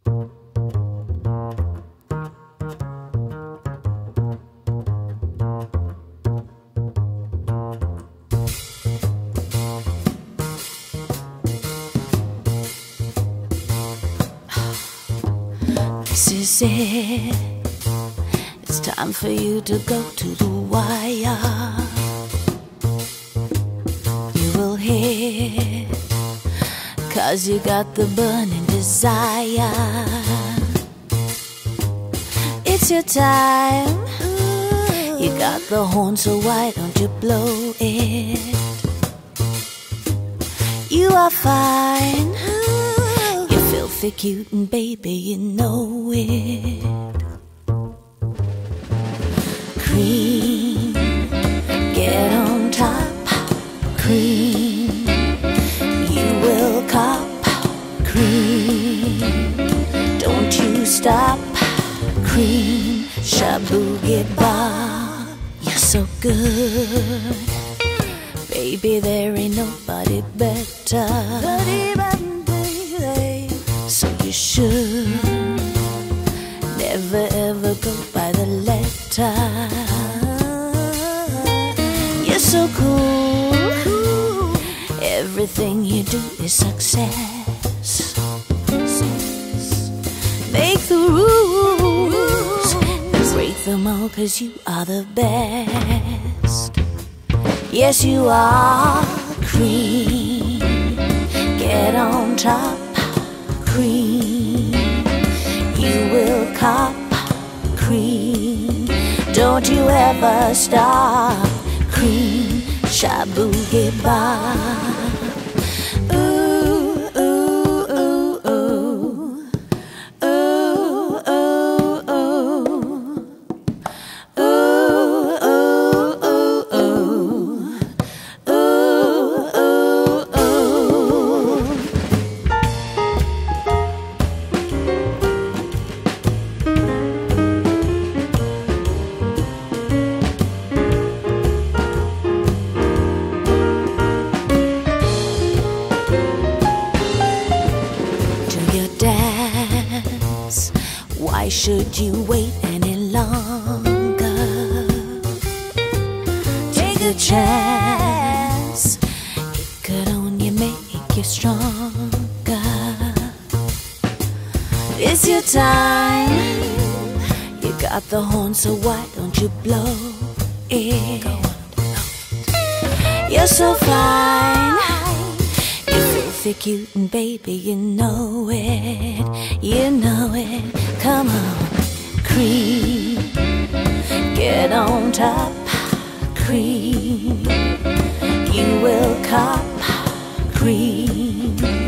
This is it. It's time for you to go to the wire. You will hear, 'cause you got the burning desire. It's your time. You got the horn, so why don't you blow it? You are fine. You're filthy cute and baby, you know it. Cream, get on top. Cream, you will cop. Cream, don't you stop. Cream, shaboogie-ba, you're so good. Baby, there ain't nobody better. So you should never ever go by the letter. You're so cool. Everything you do is success. Make the rules, break them all, 'cause you are the best. Yes, you are. Cream, get on top. Cream, you will cop. Cream, don't you ever stop. Cream, shaboogie-ba. Why should you wait any longer? Take a chance. It could only make you stronger. It's your time. You got the horn, so why don't you blow it? You're so fine. You're filthy cute and baby, you know it. You know it. Come on, cream, get on top. Cream, you will cop. Cream,